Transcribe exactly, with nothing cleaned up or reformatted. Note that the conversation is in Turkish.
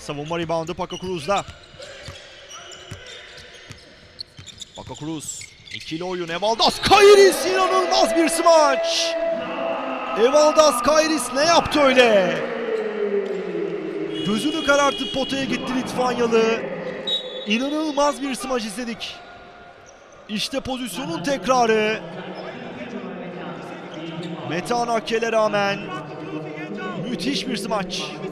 Savunma reboundu Paco Cruz'da. Paco Cruz. İkili oyun. Evaldas Kairis, inanılmaz bir smaç. Evaldas Kairis ne yaptı öyle? Gözünü karartıp potaya gitti Litvanyalı. İnanılmaz bir smaç izledik. İşte pozisyonun tekrarı. Metehan Akkel'e rağmen müthiş bir smaç.